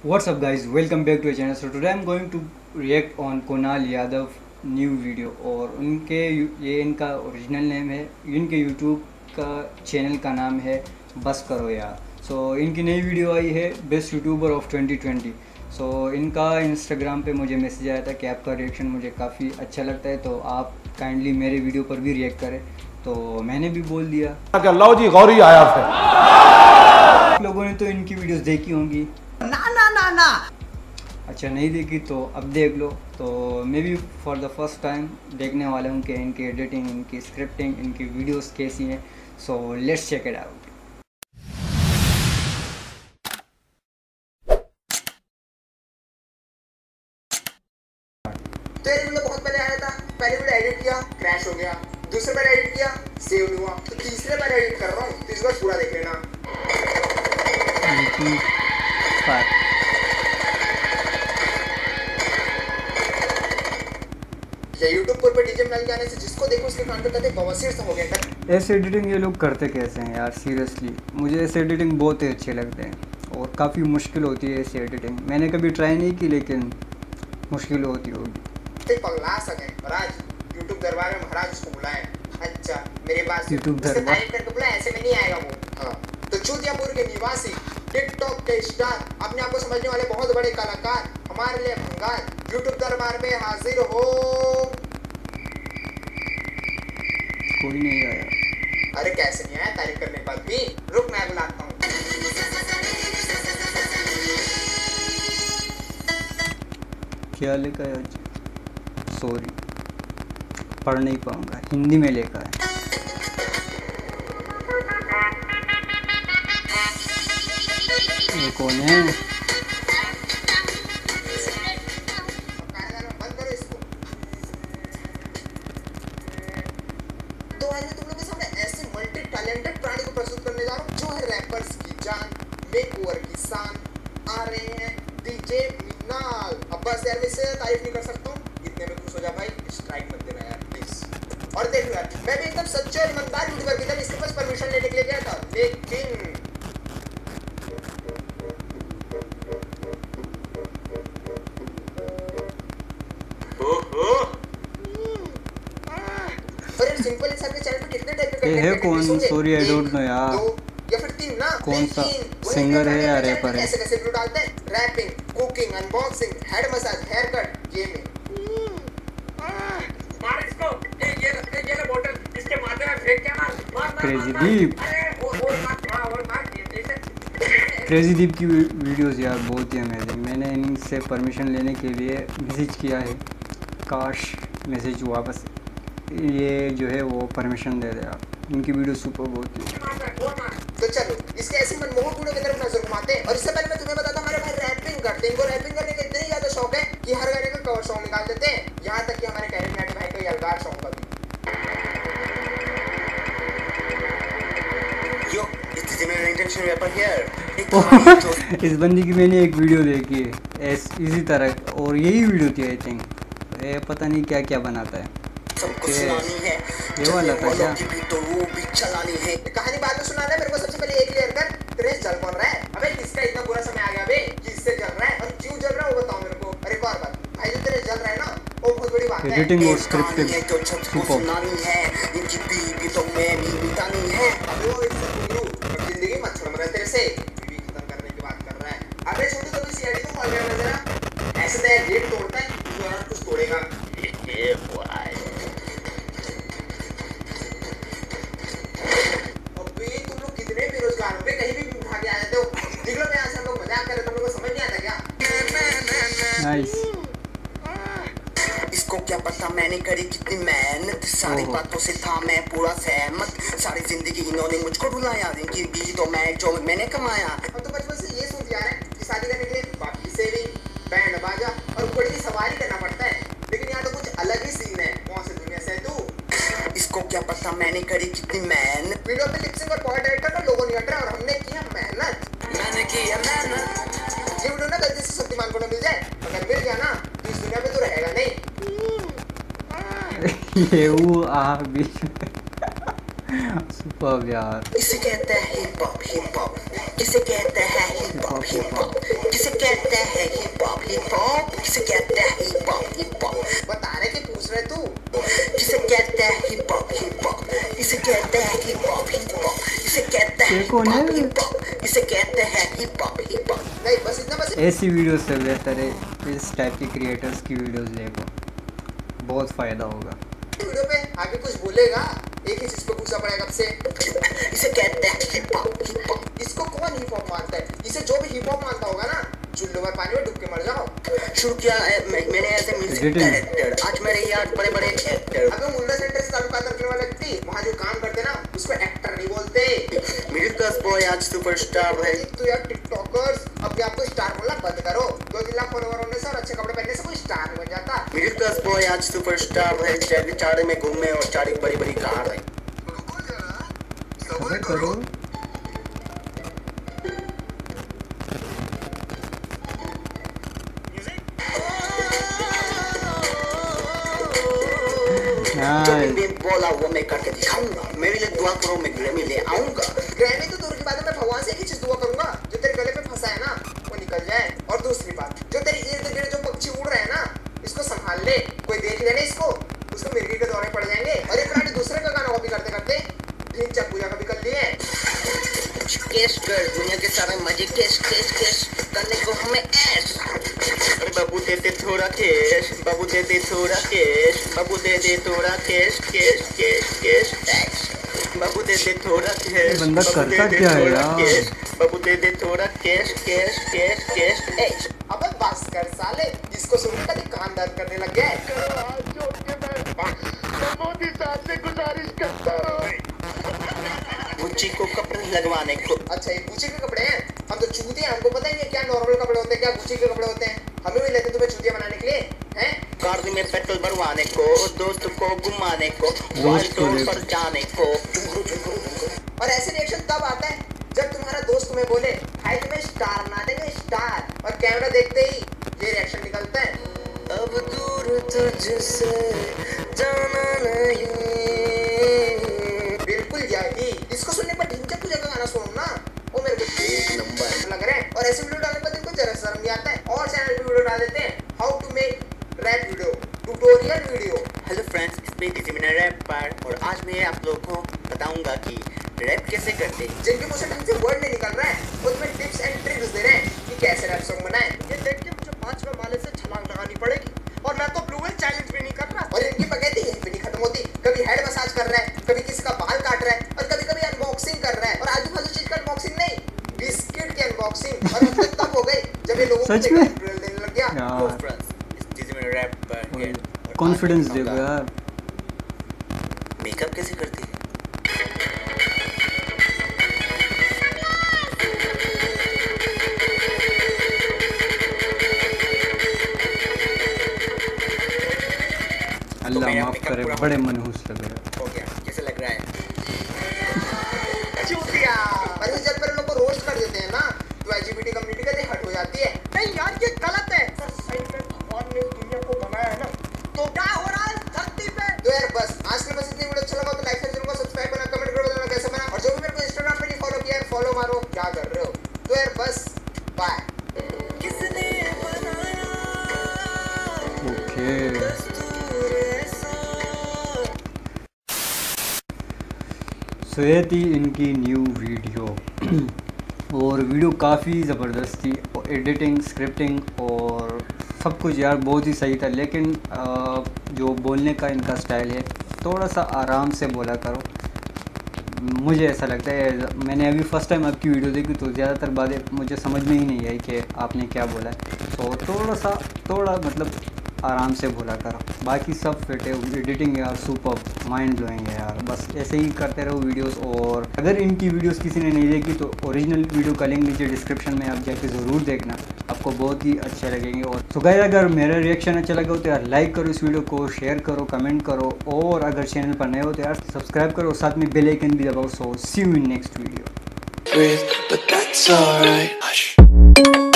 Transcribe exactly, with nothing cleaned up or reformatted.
What's up guys, welcome back to a channel. So today I'm going to react on Kunal Yadav new video और उनके ये इनका original name है, इनके YouTube का channel का नाम है बस करो यार। सो so, इनकी नई वीडियो आई है best YouTuber of twenty twenty. So इनका इंस्टाग्राम पे मुझे मैसेज आया था कि आपका रिएक्शन मुझे काफ़ी अच्छा लगता है तो आप काइंडली मेरे वीडियो पर भी रिएक्ट करें। तो मैंने भी बोल दिया। लो जी गौरी आया है। आप लोगों ने तो इनकी वीडियोस देखी होंगी ना ना ना ना अच्छा नहीं देखी तो अब देख लो। तो मैं भी फॉर द फर्स्ट टाइम देखने वाला हूँ कि इनकी एडिटिंग, इनकी स्क्रिप्टिंग, इनकी वीडियोस कैसी हैं। So let's check it out. तो ये वीडियो बहुत पहले आया था। पहले वीडियो एडिट किया, क्रैश हो गया। दूसरे बार एडिट किया, सेव नहीं हुआ। तो तीसरे बार एडिट कर रहा हूँ, तो इस बार पूरा देख लेना। ये यूट्यूब पर डीजे मिल जाने से जिसको देखो उसके कान पे कहते बवासीर सा हो गया। ऐसे एडिटिंग ये लोग करते कैसे हैं यार, सीरियसली मुझे ऐसे एडिटिंग बहुत ही अच्छे लगते हैं और काफ़ी मुश्किल होती है ऐसी एडिटिंग। मैंने कभी ट्राई नहीं की लेकिन मुश्किल होती होगी। पगला सके और आज यूट्यूब दरबार में महाराज उसको बुलाए। अच्छा मेरे पास यूट्यूब दरबार करके बुलाए, ऐसे में नहीं आएगा वो। हाँ तो चूतियापुर के निवासी, टिकटॉक के स्टार, अपने आप को समझने वाले बहुत बड़े कलाकार हमारे लिए भंगार यूट्यूब दरबार में हाजिर हो। कोई नहीं आया। अरे कैसे नहीं आया, तारीफ करने के बाद भी। रुक मैं बुलाता हूँ। क्या लिखा है आज? सॉरी पढ़ नहीं पाऊंगा, हिंदी में लिखा है। ये कौन है? बंद करो इसको। तो आज मैं तुम लोगों के सामने ऐसे मल्टी टैलेंटेड प्राणी को प्रस्तुत करने जा रहा हूँ जो है रैपर्स की जान, मेकओवर की शान। आ रहे हैं डीजे मिनाल। अब बस यार मैं इससे तारीफ नहीं कर सकता हूँ, इतने में खुश हो जा भाई, स्ट्राइक मत देना यार प्लीज। और देख यार मैं भी एकदम सच्चे और ईमानदार यूट्यूबर की तरह इसके पास परमिशन लेने के लिए गया था, लेकिन सिंपल इंसान के चैनल पे कितने टाइप के ये है कौन? सॉरी आई डोंट नो यार। या फिर तीन ना, कौन सा सिंगर है या रैपर है? कैसे कैसे वीडियो डालते हैं? Rapping, cooking, unboxing, head massage, hair cut, gaming. मार इसको। ये ये ये ले बोतल, इसके माथे में फेंक के मार। मार क्रेजी दीप। और और मार और मार ऐसे। क्रेजी दीप की वीडियोस यार बहुत ही अमेजिंग। मैंने इनसे परमिशन लेने के लिए मैसेज किया है, काश मैसेज वापस ये जो है वो परमिशन दे दे आप। इनकी वीडियो सुपर बहुत ही। तो चलो इसके ऐसे मनमोहक वीडियो की तरफ नजर घुमाते हैं। और इससे पहले मैं तुम्हें बताता हूं, हमारे भाई रैपिंग करते हैं। इनको रैपिंग करने का इतना ज्यादा शौक है कि हर गाने का कवर सॉन्ग निकाल देते हैं। यहाँ तक कि हमारे कैरेट भाई का यलगार सॉन्ग का भी। यो इस जनरल इंटेंशन रैपर हियर। इस बंदी की मैंने एक वीडियो देखी है ऐस इसी तरह और यही वीडियो थी आई थिंक। ये पता नहीं क्या क्या बनाता है। सबको सुनानी है, ये वाला था क्या? तो वो भी चलानी है। कहानी बाद में सुनाना है, मेरे को सबसे पहले एक क्लियर कर, क्रेज जल कौन रहा है? अबे किसका इतना बुरा समय आ गया बे? किससे जल रहा है और क्यों जल रहा है वो बताओ मेरे को। अरे एक और बात, भाई जो तेरे जल रहा है ना वो बहुत बड़ी बात है। एडिटिंग और स्क्रिप्टिंग तो सबको सुनानी है, इनकी बीवी तो मैं भी मिटानी है। अबे वो एक गुरु जिंदगी मत छोड़ मेरे तेरे से, बीवी खत्म करने की बात कर रहा है। अबे छोटू तो सीआईडी को कॉल कर जरा, ऐसे तो गेट तोड़ता है तो और कुछ तोड़ेगा। ये वाह बेरोजगार हो, कहीं भी उठा के आ जाते हो। देख लो मैं यहाँ से हम लोग मजाक कर रहे, तुम लोगों को समझ नहीं आता क्या? नाइस। इसको क्या पता मैंने करी कितनी मेहनत, सारी बातों से था मैं पूरा सहमत। सारी जिंदगी इन्होंने मुझको रुलाया, इनकी बीवी तो मैं जो मैंने कमाया। और तो बचपन से ये सोच यार है कि शादी करने के लिए बाकी सेविंग, बैंड बाजा और घोड़े की सवारी करना पड़ता है। लेकिन यहाँ तो कुछ अलग ही सीन है। कौन सी दुनिया से है तू? इसको क्या पता मैंने करी कितनी मेहनत। वीडियो पे लिपसिंग और पॉइंट एडिट करना लोगों नहीं हट रहा और हमने किया मेहनत। मैंने किया मेहनत। ये वीडियो ना गलती से शक्तिमान को ना मिल जाए, अगर मिल गया ना तो इस दुनिया में तो रहेगा नहीं। ये वो आ भी सुपर यार। इसे कहते हैं हिप हॉप, हिप हॉप किसे कहते हैं हिप हॉप, हिप हॉप इसे कहते हैं हिप हॉप हिप हॉप इसे कहते हैं हिप हॉप हिप हॉप बता रहे कि पूछ रहे तू किसे कहते हैं हिप हॉप हिप हॉप इसे कहते हैं हिप हॉप हिप हॉप इसे कहते हैं हिप हॉप हिप हॉप इसे कहते हैं हिप हॉप हिप हॉप नहीं बस इतना बस ऐसी वीडियोस से बेहतर है इस टाइप के क्रिएटर्स की वीडियोस देखो, बहुत फ़ायदा होगा। वीडियो पे आगे कुछ बोलेगा, एक ही चीज पे पूछना पड़ेगा आपसे, इसे कहते हैं हिप हॉप हिप हॉप। इसको कौन हिप हॉप मानता है? इसे जो भी हिप हॉप मानता होगा ना, चुल्लू में पानी में डूब के मर जाओ। शुरू किया है मैं, मैंने ऐसे म्यूजिक डायरेक्टर, आज मेरे यार बड़े बड़े एक्टर। अबे मुंडा सेंटर से ताल्लुकात रखने वाला व्यक्ति वहाँ जो काम करते ना उसको एक्टर नहीं बोलते। मिडिल क्लास बॉय आज सुपरस्टार है। तो यार टिकटॉकर्स अपने आप को स्टार बोलना बंद करो। दो तीन लाख फॉलोवर होने से और अच्छे कपड़े पहनने से कोई स्टार नहीं बन जाता। मिडिल क्लास बॉय आज सुपरस्टार है, चारे चारे में घूमे और चारे बड़ी बड़ी कार है। खबर करो जो बोला वो मैं करके दिखाऊंगा। मेरे लिए दुआ करो, मैं ग्रैमी ले आऊंगा। ग्रैमी तो दूर की बात है, मैं भगवान से एक ही चीज दुआ करूंगा, जो तेरे गले पे फंसा है ना वो निकल जाए। और दूसरी बात, जो तेरे इर्द गिर्द जो पक्षी उड़ रहे हैं ना, इसको संभाल ले। कोई देख ले ना इसको, उसको मिर्गी के दौरे पड़ जाएंगे। और ये पुराने दूसरे का गाना कॉपी करते करते तीन चार पूजा कभी कर लिए। केस कर दुनिया के सारे मजे केस केस केस करने को हमें ऐश। अरे बाबू दे दे थोड़ा केस, बाबू दे दे थोड़ा केस, बाबू दे दे थोड़ा cash cash cash cash tax. बाबू दे दे थोड़ा केस, बंदा करता क्या है यार? बाबू दे दे थोड़ा cash cash cash cash tax. अबे बस कर साले, जिसको सुनने का कान दर्द करने लग गया है। मोदी साहब से गुजारिश करता हूं गुच्ची को कपड़े लगवाने को। अच्छा ये गुच्ची के कपड़े हैं? हम तो चूतिए हैं, हमको पता ही नहीं क्या नॉर्मल कपड़े होते हैं क्या गुच्ची के कपड़े होते हैं। हमें भी लेते तुम्हें चूतिया बनाने के लिए हैं। कार में पेट्रोल भरवाने को, दोस्त को घुमाने को, वर्ल्ड टूर पर जाने को। और ऐसे रिएक्शन तब आता है जब तुम्हारा दोस्त तुम्हें बोले भाई तुम्हें स्टार बना देंगे स्टार, और कैमरा देखते ही ये रिएक्शन निकलता है, अब दूर तुझसे जाना नहीं। बिल्कुल यही। इसको सुनने पर ढिंचक तुझे का गाना सुनो ना, वो मेरे को एक नंबर लग रहा है। और ऐसे वीडियो डालने पर इनको जरा शर्म नहीं आता है। और चैनल पे वीडियो डाल देते हैं, how to make rap video, tutorial video. Hello friends, इस पे जिमिना रैप पर, और आज मैं आप लोगों को बताऊंगा कि रैप कैसे करते हैं। जिनके मुझे ढंग से वर्ड नहीं निकल रहा है, उसमें टिप्स एंड ट्रिक्स दे रहे हैं कि कैसे रैप सॉन्ग बनाएं। ये देख के मुझे पांचवें माले से छलांग लगानी पड़ेगी, और मैं तो ब्लू व्हेल चैलेंज भी नहीं कर रहा। और इनकी पगैती यहीं पे नहीं खत्म होती। कभी हेड मसाज कर रहा है, कभी किसी का बाल काट रहा है, और कभी कभी अनबॉक्सिंग कर रहा है। और आजू बाजू चीज का अनबॉक्सिंग नहीं, बिस्किट की अनबॉक्सिंग। और हम तक तब हो गई जब ये लोगों को ट्यूटोरियल देने लग गया। तो फ्रेंड्स, इस चीज में रैप पर कॉन्फिडेंस देखो यार। मेकअप कैसे करती है? अल्लाह माफ करे, बड़े मनहूस लग रहे हैं। हो गया, कैसे लग रहा है? चूतिया। पर इस जब पर लोग को रोस्ट कर देते हैं ना, तो एलजीबीटी कम्युनिटी का हट हो जाती है। नहीं यार ये गलत है। सर सही में भगवान ने दुनिया को बनाया है ना, तो क्या हो रहा है धरती पे? तो यार बस आज के बस इतनी वीडियो अच्छा लगा तो लाइक शेयर करो, सब्सक्राइब करना, कमेंट करो बताना कैसा बना। और जो भी मेरे को इंस्टाग्राम पे नहीं फॉलो किया है फॉलो मारो, क्या कर रहे हो? तो यार बस बाय। किसने बनाया? ओके सो ये थी इनकी न्यू वीडियो। और वीडियो काफ़ी ज़बरदस्त थी, और एडिटिंग, स्क्रिप्टिंग और सब कुछ यार बहुत ही सही था। लेकिन जो बोलने का इनका स्टाइल है, थोड़ा सा आराम से बोला करो। मुझे ऐसा लगता है, मैंने अभी फ़र्स्ट टाइम आपकी वीडियो देखी तो ज़्यादातर बातें मुझे समझ में ही नहीं आई कि आपने क्या बोला है। तो थोड़ा सा थोड़ा मतलब आराम से बोला करो, बाकी सब फिट है। एडिटिंग यार सुपर माइंड ब्लोइंग है यार। बस ऐसे ही करते रहो वीडियोस। और अगर इनकी वीडियोस किसी ने नहीं देखी तो ओरिजिनल वीडियो का लिंक नीचे डिस्क्रिप्शन में आप जाके ज़रूर देखना, आपको बहुत ही अच्छे लगेंगे। और सो गाइस, अगर मेरा रिएक्शन अच्छा लगा हो तो यार लाइक करो इस वीडियो को, शेयर करो, कमेंट करो, और अगर चैनल पर नए हो तो यार सब्सक्राइब करो, साथ में बेल आइकन भी दबाओ। So see you in next video.